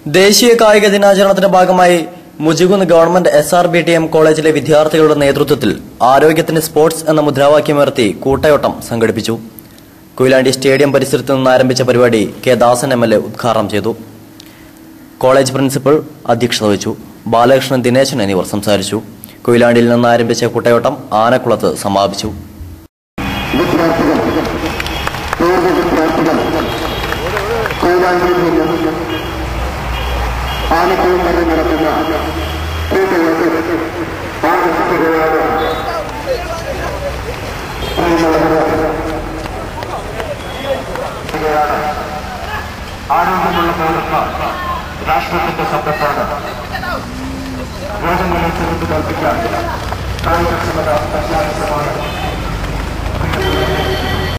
ദേശീയ കായിക ദിനാചരണത്തിന്റെ ഭാഗമായി മുജികുന്ന് ഗവൺമെന്റ് SRBTM കോളേജിലെ വിദ്യാർത്ഥികളുടെ നേതൃത്വത്തിൽ ആരോഗ്യത്തിന് സ്പോർട്സ് എന്ന മുദ്രാവാക്യമുയർത്തി കൂട്ടയോട്ടം സംഘടിപ്പിച്ചു. കൊയിലാണ്ടി സ്റ്റേഡിയം പരിസരത്ത് നിന്ന് ആരംഭിച്ച പരിപാടി കെ ദാസൻ MLA ഉദ്ഘാടനം ചെയ്തു. കോളേജ് പ്രിൻസിപ്പൽ അധ്യക്ഷത വഹിച്ചു. ബാലകൃഷ്ണൻ, ദിനേശൻ എന്നിവർ സംസാരിച്ചു. കൊയിലാണ്ടിയിൽ നിന്ന് ആരംഭിച്ച കൂട്ടയോട്ടം ആനക്കുളത്ത് സമാപിച്ചു. ആനക്കുളം വരെ നടക്കുന്ന ആരോഗ്യമുള്ള പൗരന്മാർ രാഷ്ട്രത്തിന്റെ സമ്പത്താണ്. രോഗങ്ങളെ ചെറുത്ത് കൽപ്പിക്കാൻ കായികക്ഷമത അത്യാവശ്യമാണ്.